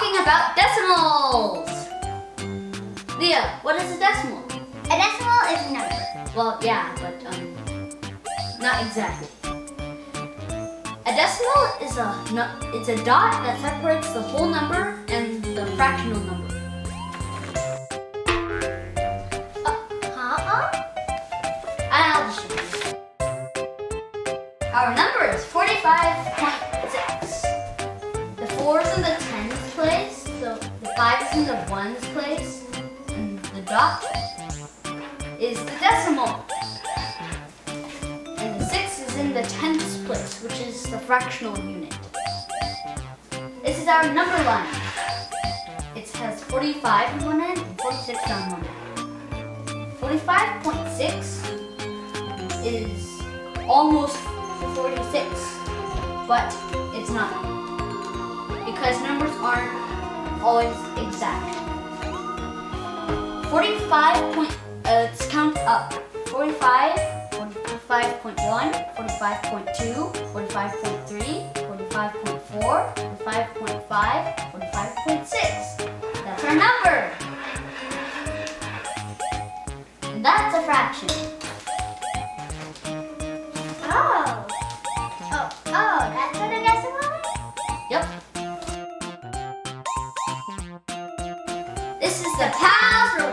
talking about decimals! Leah, what is a decimal? A decimal is a number. Well, yeah, but not exactly. A decimal is it's a dot that separates the whole number and the fractional number. I'll just show you. Our number is 45.6. The 4 is in the tens place, the 5 is in the ones place, and the dot is the decimal. And the 6 is in the tenths place, which is the fractional unit. This is our number line. It has 45 on one end and 46 on one end. 45.6 is almost 46, but it's not, because numbers aren't always exact. 45. Let's count up. 45, 45.1, 45.2, 45.3, 45.4, 45.5, 45.6. That's our number. And that's a fraction. Oh, that's what a decimal is? Yep. This is the Pals